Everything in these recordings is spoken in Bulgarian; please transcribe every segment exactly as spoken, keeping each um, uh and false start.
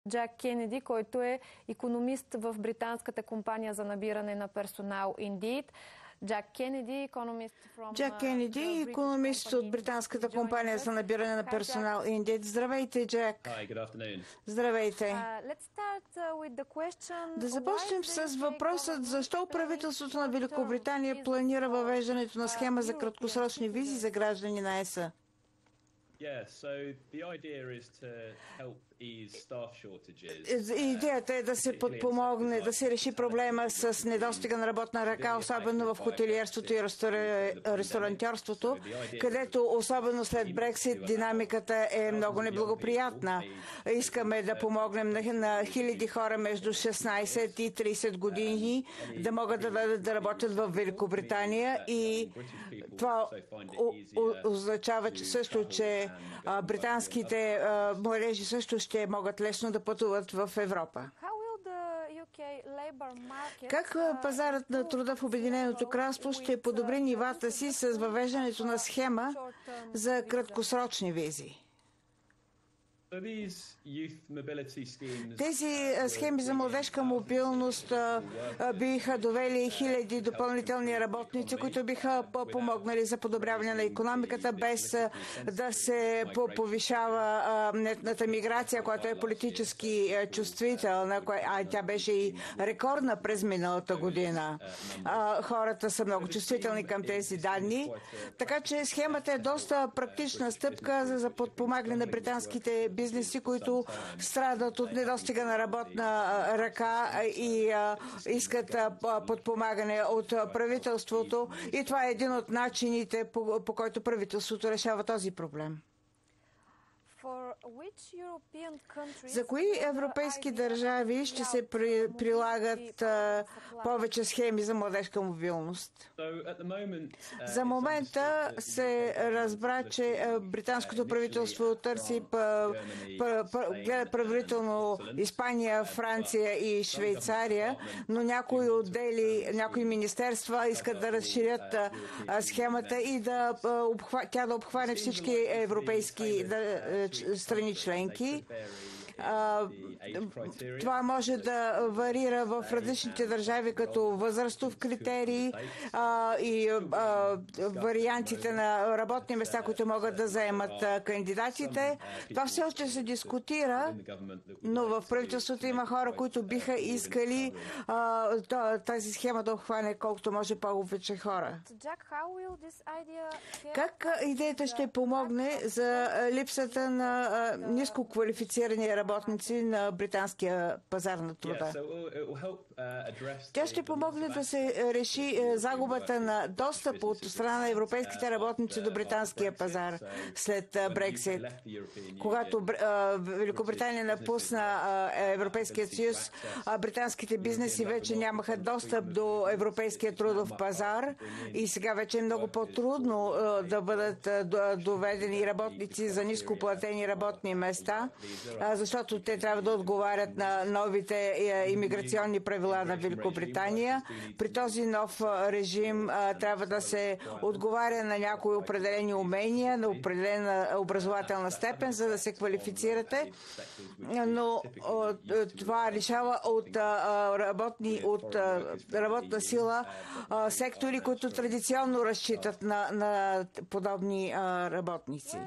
Джак Кенеди, който е икономист в британската компания за набиране на персонал Indeed. Джак Кенеди, икономист Джак Кенеди, икономист от британската компания за набиране на персонал Indeed. Здравейте, Джак. Здравейте. Да започнем с въпросът защо правителството на Великобритания планира въвеждането на схема за краткосрочни визи за граждани на Е С. Идеята е да се подпомогне, да се реши проблема с недостига на работна ръка, особено в хотелиерството и ресторантьорството, където особено след Брексит динамиката е много неблагоприятна. Искаме да помогнем на, на хиляди хора между шестнайсет и трийсет години да могат да, да, да работят в Великобритания и това означава че също, че а, британските а, младежи също ще могат лесно да пътуват в Европа. Как пазарът на труда в Обединеното кралство ще подобри нивата си с въвеждането на схема за краткосрочни визи? Тези схеми за младежка мобилност биха довели хиляди допълнителни работници, които биха помогнали за подобряване на икономиката, без да се повишава нетната миграция, която е политически чувствителна, а тя беше и рекордна през миналата година. Хората са много чувствителни към тези данни, така че схемата е доста практична стъпка за подпомагане на британските бизнеси, които страдат от недостига на работна ръка и а, искат а, подпомагане от правителството. И това е един от начините, по, по който правителството решава този проблем. За кои европейски държави ще се при, прилагат а, повече схеми за младежка мобилност? За момента се разбра, че британското правителство търси, гледа предварително Испания, Франция и Швейцария, но някои отдели, някои министерства искат да разширят а, схемата и да, а, тя да обхване всички европейски да, страни членки. Това може да варира в различните държави като възрастов критерий а, и а, вариантите на работни места, които могат да заемат а, кандидатите. Това все още се дискутира, но в правителството има хора, които биха искали а, тази схема да обхване колкото може повече хора. Как идеята ще помогне за липсата на а, ниско квалифицирани работници на британския пазар на труда? Тя ще помогне да се реши загубата на достъп от страна на европейските работници до британския пазар след Брексит. Когато Великобритания напусна Европейския съюз, британските бизнеси вече нямаха достъп до европейския трудов пазар и сега вече е много по-трудно да бъдат доведени работници за нископлатени работни места, защото те трябва да отговарят на новите имиграционни правила на Великобритания. При този нов режим трябва да се отговаря на някои определени умения, на определена образователна степен, за да се квалифицирате, но това лишава от, работни, от работна сила сектори, които традиционно разчитат на, на подобни работници.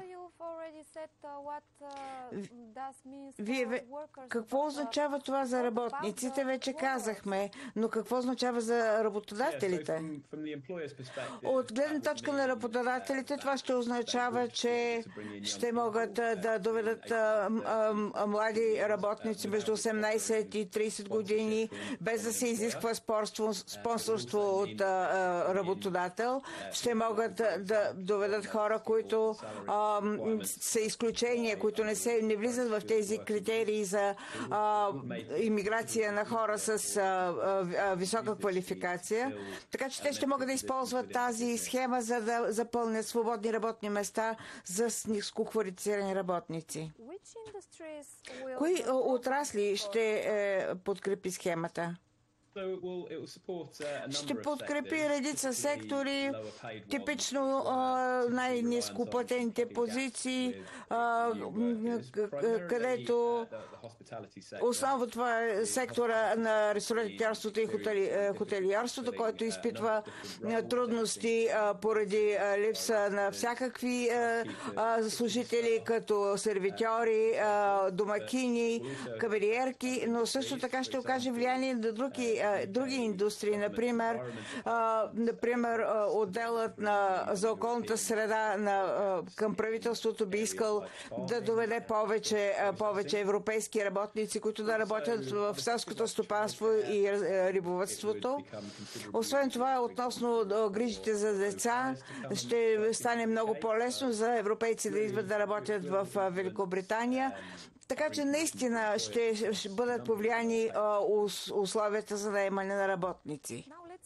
Вие, какво означава това за работниците? Вече казахме, но какво означава за работодателите? От гледна точка на работодателите това ще означава, че ще могат да доведат млади работници между осемнайсет и трийсет години, без да се изисква спонсорство от работодател. Ще могат да доведат хора, които са изключения, които не, се, не влизат в тези критерии за а, имиграция на хора с а, а, висока квалификация. Така че те ще могат да използват тази схема, за да запълнят свободни работни места за нискоквалифицирани работници. Кои отрасли ще е, подкрепи схемата? Ще подкрепи редица сектори, типично най-нископлатените позиции, а, където основно това е сектора на ресторантьорството и хотели, хотелиерството, който изпитва трудности а, поради а, липса на всякакви а, а, служители, като сервитьори, а, домакини, камериерки, но също така ще окаже влияние на други, а, други индустрии, например, а, например отделът на, за околната среда на, а, към правителството би искал да доведе повече, а, повече европейски работници, които да работят в селското стопанство и рибовъдството. Освен това, относно грижите за деца, ще стане много по-лесно за европейци да идват да работят в Великобритания. Така че наистина ще, ще бъдат повлияни а, условията за наемане на работници.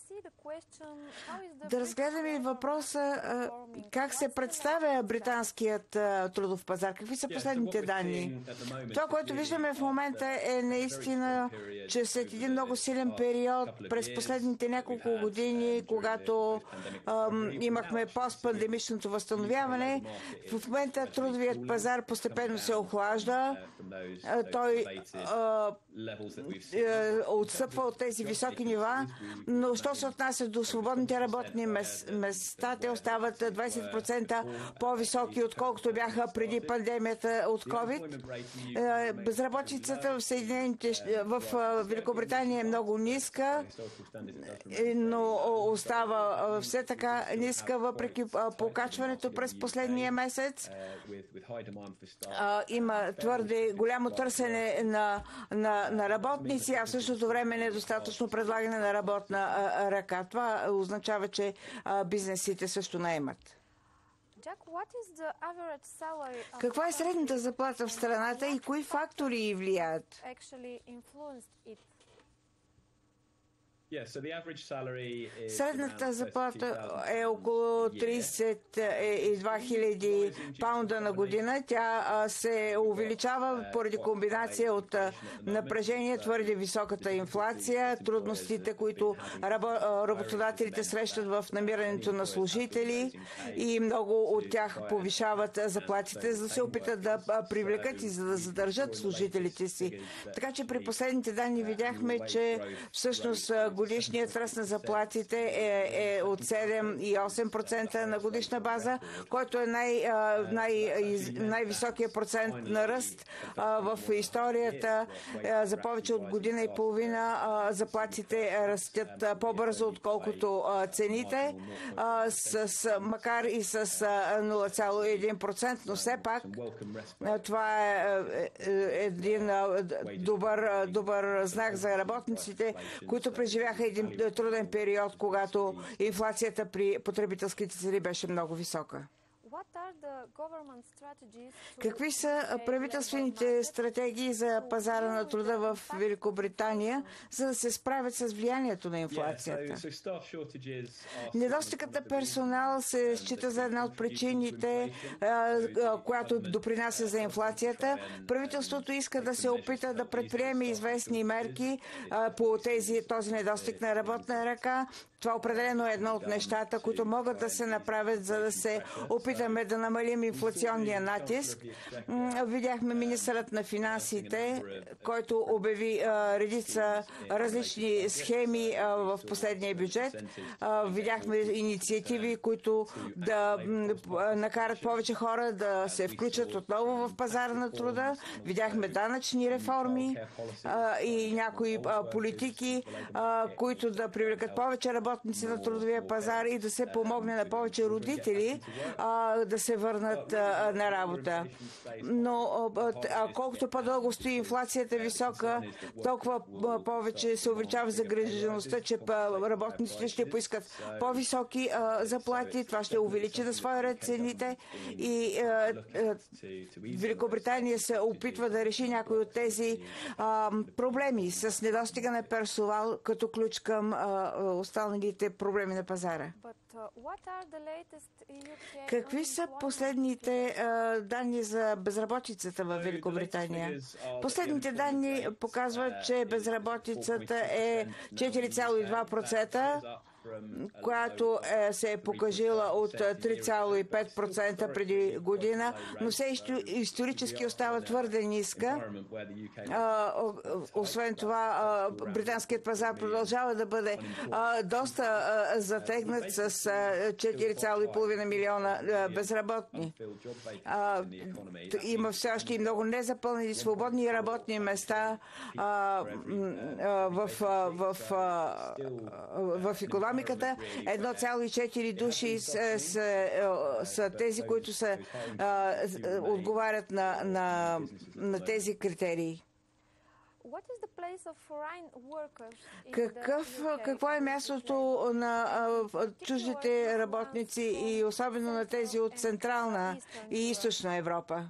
Да разгледаме въпроса а, как се представя британският а, трудов пазар. Какви са последните данни? Това, което виждаме в момента е наистина, че след един много силен период през последните няколко години, когато а, имахме постпандемичното възстановяване, в момента трудовият пазар постепенно се охлажда. Той а, отстъпва от тези високи нива, но що се отнася до свободните работни места, те остават двадесет процента по-високи, отколкото бяха преди пандемията от COVID. Безработицата в Съединените, в Великобритания е много ниска, но остава все така ниска, въпреки покачването през последния месец. Има твърде голямо търсене на, на, на работници, а в същото време недостатъчно предлагане на работна ръка. Това означава, че а, бизнесите също наемат. Каква е средната заплата в страната и кои фактори ѝ влияят? Средната заплата е около тридесет и две хиляди паунда на година. Тя се увеличава поради комбинация от напрежение, твърде високата инфлация, трудностите, които работодателите срещат в намирането на служители и много от тях повишават заплатите, за да се опитат да привлекат и за да задържат служителите си. Така че при последните данни видяхме, че всъщност годишният ръст на заплатите е, е от седем и осем процента на годишна база, който е най, най, най-високият процент на ръст в историята. За повече от година и половина заплатите растят по-бързо, отколкото цените, с, макар и с нула цяло и един процента, но все пак това е един добър, добър знак за работниците, които преживяха един труден период, когато инфлацията при потребителските цени беше много висока. Какви са правителствените стратегии за пазара на труда в Великобритания, за да се справят с влиянието на инфлацията? Недостигът на персонал се счита за една от причините, която допринася за инфлацията. Правителството иска да се опита да предприеме известни мерки по тези, този недостиг на работна ръка. Това определено е едно от нещата, които могат да се направят, за да се опитаме да намалим инфлационния натиск. Видяхме министърът на финансите, който обяви а, редица различни схеми а, в последния бюджет. А, видяхме инициативи, които да а, накарат повече хора да се включат отново в пазара на труда. Видяхме данъчни реформи а, и някои а, политики, а, които да привлекат повече работници на трудовия пазар и да се помогне на повече родители а, да се върнат а, на работа. Но а, колкото по-дълго стои инфлацията висока, толкова повече се увеличава загрижеността, че работниците ще поискат по-високи а, заплати. Това ще увеличи на своя ред цените и а, а, Великобритания се опитва да реши някои от тези а, проблеми с недостига на персонал като ключ към а, останалите основните проблеми на пазара. Какви са последните а, данни за безработицата в Великобритания? Последните данни показват, че безработицата е четири цяло и два процента, която е, се е покажила от три цяло и пет процента преди година, но все исторически остава твърде ниска. А, освен това, а, британският пазар продължава да бъде а, доста а, затегнат с а, четири цяло и пет милиона а, безработни. А, има все още и много незапълнени свободни работни места а, а, в, а, в, а, в икономиката. едно цяло и четири души са, са, са тези, които са, а, отговарят на, на, на тези критерии. Какъв, какво е мястото на а, чуждите работници и особено на тези от Централна и Източна Европа?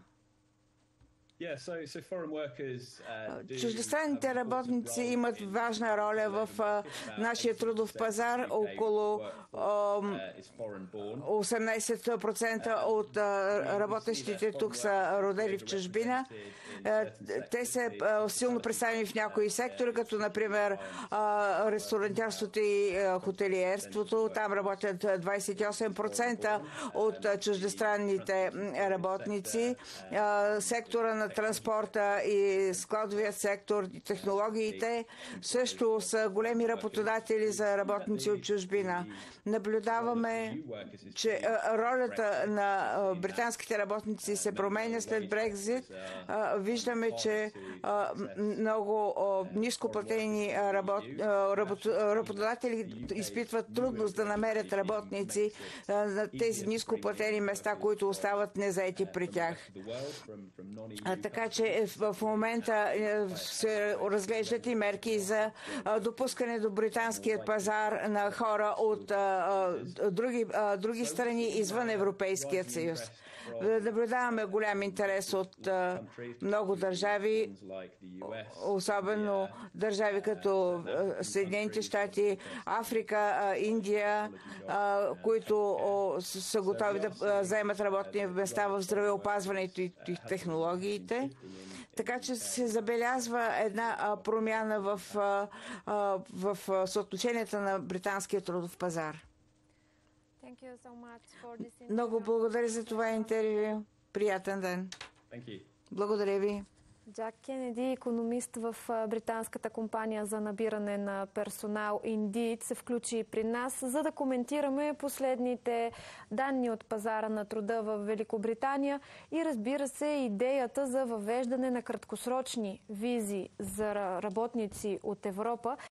Чуждестранните работници имат важна роля в а, нашия трудов пазар. Около а, осемнайсет процента от а, работещите тук са родени в чужбина. А, те са а, силно представени в някои сектори, като например а, ресторантьорството и а, хотелиерството. Там работят двайсет и осем процента от а, чуждестранните работници. А, сектора на транспорта и складовият сектор, и технологиите също са големи работодатели за работници от чужбина. Наблюдаваме, че ролята на британските работници се променя след Брекзит. Виждаме, че много нископлатени работодатели изпитват трудност да намерят работници на тези нископлатени места, които остават незаети при тях. Така че в момента се разглеждат и мерки за допускане до британският пазар на хора от други, други страни извън Европейският съюз. Наблюдаваме голям интерес от много държави, особено държави като Съединените щати, Африка, Индия, които са готови да заемат работни места в здравеопазването и технологиите. Така че се забелязва една промяна в, в съотношенията на британския трудов пазар. Много благодаря за това интервю. Приятен ден. Благодаря ви. Джак Кенеди, икономист в британската компания за набиране на персонал Indeed, се включи при нас, за да коментираме последните данни от пазара на труда в Великобритания и, разбира се, идеята за въвеждане на краткосрочни визи за работници от Европа.